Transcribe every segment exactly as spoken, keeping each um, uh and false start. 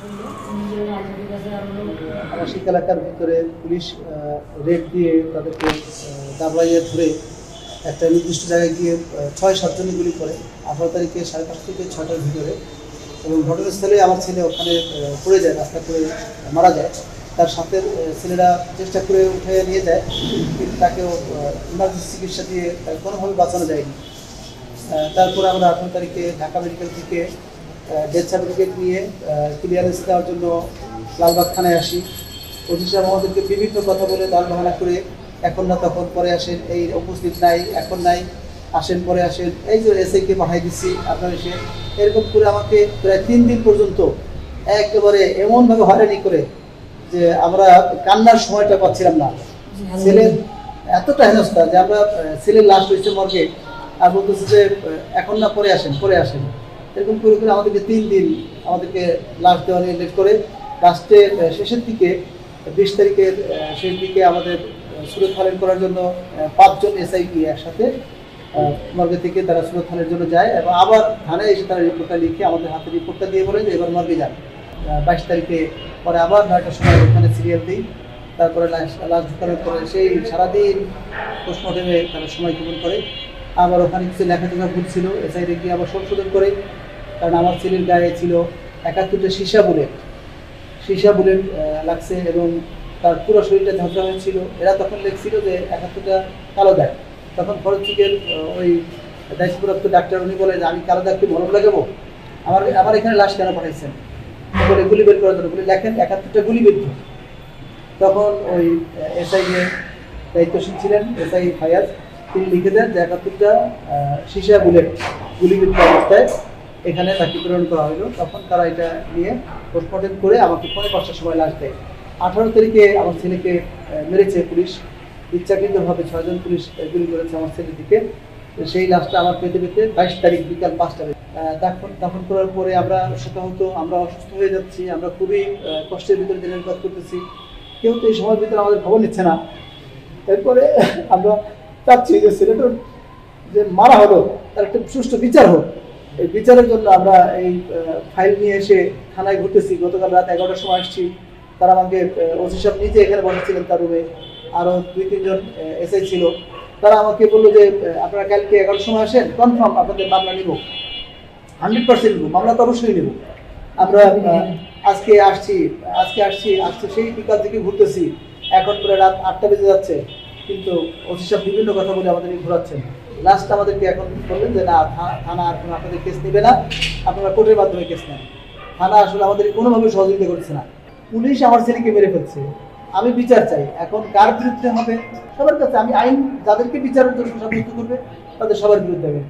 আবাসিক এলাকার ভিতরে পুলিশ রেড দিয়ে তাদেরকে দাবড়াইয়ে ধরে একটা নির্দিষ্ট জায়গায় গিয়ে ছয় সাতজনে গুলি করে আঠারো তারিখে সাড়ে পাঁচ থেকে ছয়টার ভিতরে, এবং ঘটনাস্থলে আমার ছেলে ওখানে পড়ে যায়, রাস্তা করে মারা যায়। তার সাথে ছেলেরা চেষ্টা করে উঠে নিয়ে যায়, কিন্তু তাকেও ইমার্জেন্সি চিকিৎসা দিয়ে তাকে কোনোভাবে বাঁচানো যায়নি। তারপরে আমরা আঠারো তারিখে ঢাকা মেডিকেল থেকে ডেথ সার্টিফিকেট নিয়ে ক্লিয়ারেন্স দেওয়ার জন্য লালবাগ থানায় আসি। ওসি সাহেব আমাদেরকে বিভিন্ন কথা বলে দাল বাহানা করে এখন না তখন পরে আসেন, এই উপস্থিত নাই, এখন নাই, আসেন পরে আসেন, এই যে এসআইকে পাঠাই দিচ্ছি আপনার এসে, এরকম করে আমাকে প্রায় তিন দিন পর্যন্ত একেবারে এমনভাবে হয়রানি করে যে আমরা কান্নার সময়টা পাচ্ছিলাম না। ছেলের এতটা হেনস্থা যে আমরা ছেলের লাশ রয়েছে মর্গে, আর বলতেছে যে এখন না পরে আসেন পরে আসেন, এরকম করে করে আমাদেরকে তিন দিন আমাদেরকে লাশ দেওয়া নিয়ে লেট করে লাস্টের শেষের দিকে বিশ তারিখের শেষ দিকে আমাদের সুরত ফাইল করার জন্য পাঁচজন এসআই একসাথে মর্গে থেকে তারা সুরত ফাইলের জন্য যায়, এবং আবার থানায় এসে তারা রিপোর্টটা লিখে আমাদের হাতে রিপোর্টটা দিয়ে বলে যে এবার মর্গে যান। বাইশ তারিখে পরে আবার নয়টার সময় ওখানে সিরিয়াল দিই, তারপরে লাশ লাশ ঢুকানোর পরে সেই সারাদিন পোস্টমর্টমে তারা সময় জীবন করে। আবার ওখানে কিছু লেখাজোখা ভুল ছিল, এসআই রেখে আবার সংশোধন করে, কারণ আমার ছেলের গায়ে ছিল একাত্তরটা সীসা বুলেট সীসা বুলেট লাগছে এবং তার পুরো শরীরটা ঝাঁঝরা হয়েছিল। এরা তখন লিখছিল যে একাত্তরটা কালো দাগ, তখন ফরেন্সিকের ওই দায়িত্বপ্রাপ্ত ডাক্তার উনি বলে যে আমি কালো দাগকে মলম লাগাবো, আমার আমার এখানে লাশ কেন পাঠাইছেন বলে গুলি বের করার জন্য বলে লেখেন একাত্তরটা গুলি বের। তখন ওই এসআই যে দায়িত্বশীল ছিলেন এসআই ফায়াজ, তিনি লিখে দেন যে একাত্তরটা সীসা বুলেট গুলিবিদ্ধ অবস্থায় এখানে তাকে প্রেরণ করা হলো। তখন তারা এটা নিয়ে পোস্টমর্টম করে আমাকে পৌনে পাঁচটার সময় লাশ দেয়। আঠারো তারিখে আমার ছেলেকে মেরেছে পুলিশ, ইচ্ছাকৃতভাবে ছয়জন পুলিশ গুলি করেছে আমার ছেলের দিকে। সেই লাশটা আমার পেতে পেতে বাইশ তারিখ বিকাল পাঁচটা দাফন দাফন করার পরে আমরা শতাহত আমরা অসুস্থ হয়ে যাচ্ছি, আমরা খুবই কষ্টের ভিতরে দিনানুপাত করতেছি, কেউ তো এই সময়ের ভিতরে আমাদের খবর নিচ্ছে না। এরপরে আমরা চাচ্ছি যে ছেলেটার যে মারা হলো তার একটা সুষ্ঠু বিচার হোক। এই বিচারের জন্য আমরা এই ফাইল নিয়ে এসে থানায় ঘুরতেছি। গতকাল রাত এগারোটার সময় আসছি, তারা আমাকে ওসি সাহেব নিজে এখানে বসেছিলেন তার রুমে, আরও দুই তিনজন এসআই ছিল। তারা আমাকে বললো যে আপনারা কালকে এগারোটার সময় আসেন, কনফার্ম আপনাদের মামলা নিব, হান্ড্রেড পার্সেন্ট নিব, মামলা তো অবশ্যই নেব। আমরা আজকে আসছি আজকে আসছি আজকে সেই বিকাল থেকে ঘুরতেছি, এখন প্রায় রাত আটটা বেজে যাচ্ছে, কিন্তু ওসি সাহেব বিভিন্ন কথা বলে আমাদের ঘোরাচ্ছেন। লাস্ট আমাদেরকে এখন বললেন যে না, থানা আর কোনো আপনাদের কেস নেবে না, আপনারা কোর্টের মাধ্যমে কেস নেন। থানা আসলে আমাদের কোনোভাবে সহযোগিতা করছে না। পুলিশ আমার ছেলেকে মেরে ফেলছে, আমি বিচার চাই। এখন কার বিরুদ্ধে হবে? সবার কাছে আমি আইন যাদেরকে বিচারের জন্য সাব্যস্ত করবে তাদের সবার বিরুদ্ধে হবে।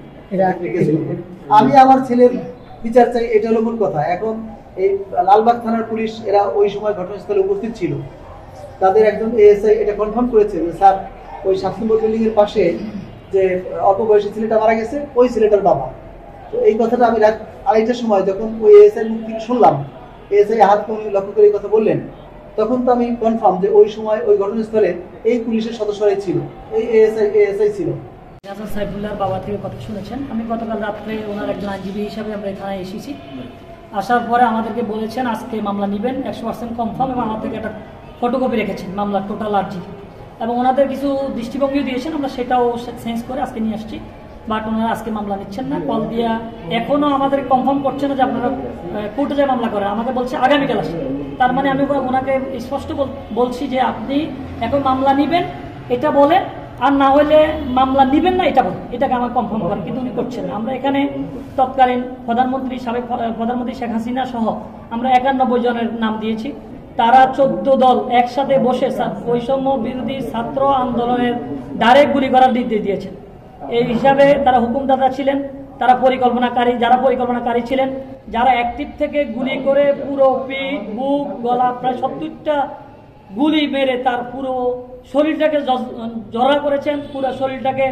আমি আমার ছেলের বিচার চাই, এটা হলো মূল কথা। এখন এই লালবাগ থানার পুলিশ এরা ওই সময় ঘটনাস্থলে উপস্থিত ছিল, তাদের একজন এএসআই এটা কনফার্ম করেছে যে স্যার ওই সাত নম্বর বিল্ডিং এর পাশে যে অল্প বয়সী ছেলেটা মারা গেছে ওই ছেলেটার বাবা। তো এই কথাটা আমি রাত আড়াইটার সময় যখন ওই এএসআই মুখ থেকে শুনলাম, এএসআই হাত উনি লক্ষ্য করে এই কথা বললেন, তখন তো আমি কনফার্ম যে ওই সময় ওই ঘটনাস্থলে এই পুলিশের সদস্যরাই ছিল, এই এএসআই এএসআই ছিল। হাসান সাইফুল্লাহর বাবা থেকে কথা শুনেছেন। আমি গতকাল রাত্রে ওনার একজন আইনজীবী হিসাবে আমরা এখানে এসেছি। আসার পরে আমাদেরকে বলেছেন আজকে মামলা নেবেন একশো পার্সেন্ট কনফার্ম, এবং আমার থেকে একটা ফটোকপি রেখেছেন মামলার টোটাল আর্জি, এবং ওনাদের কিছু দৃষ্টিভঙ্গিও দিয়েছেন, আমরা সেটাও চেঞ্জ করে আজকে নিয়ে আসছি। বাট ওনারা আজকে মামলা নিচ্ছেন না, কল দিয়া এখনও আমাদের কনফার্ম করছে না যে আপনারা কোর্টে যায় মামলা করেন, আমাকে বলছে আগামীকাল আসে। তার মানে আমি ওনাকে স্পষ্ট বলছি যে আপনি এখন মামলা নিবেন এটা বলেন, আর না হলে মামলা নিবেন না এটা বলেন, এটাকে আমার কনফার্ম করেন, কিন্তু উনি করছেন না। আমরা এখানে তৎকালীন প্রধানমন্ত্রী সাবেক প্রধানমন্ত্রী শেখ হাসিনা সহ আমরা একানব্বই জনের নাম দিয়েছি। তারা চোদ্দ দল একসাথে বসে বৈষম্য বিরোধী ছাত্র আন্দোলনের ডাইরেক্ট গুলি করার নির্দেশ দিয়েছেন। এই হিসাবে তারা হুকুমদাতা ছিলেন, তারা পরিকল্পনাকারী, যারা পরিকল্পনাকারী ছিলেন, যারা অ্যাক্টিভ থেকে গুলি করে পুরো পিঠ বুক গলা প্রায় সত্তরটা গুলি মেরে তার পুরো শরীরটাকে জড়া করেছেন, পুরো শরীরটাকে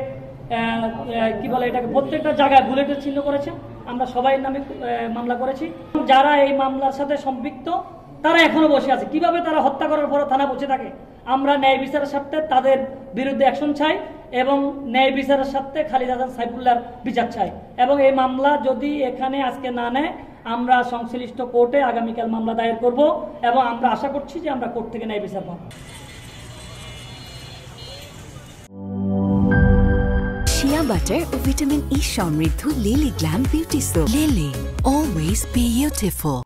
কি বলে এটাকে প্রত্যেকটা জায়গায় বুলেটের চিহ্ন করেছেন। আমরা সবাই নামে মামলা করেছি। যারা এই মামলার সাথে সম্পৃক্ত তারা এখনো বসে আছে। কিভাবে তারা হত্যা করার পরে থানা বসে থাকে? আমরা ন্যায় বিচারের স্বার্থে তাদের বিরুদ্ধে অ্যাকশন চাই এবং ন্যায় বিচারের স্বার্থে খালিদ হাসান সাইফুল্লাহর বিচার চাই। এবং এই মামলা যদি এখানে আজকে না নেয়, আমরা সংশ্লিষ্ট কোর্টে আগামীকাল মামলা দায়ের করব এবং আমরা আশা করছি যে আমরা কোর্ট থেকে ন্যায় বিচার পাবো। শিয়া বাটার ও ভিটামিন ই সমৃদ্ধ Lily glam beauty soap. Lily, always beautiful.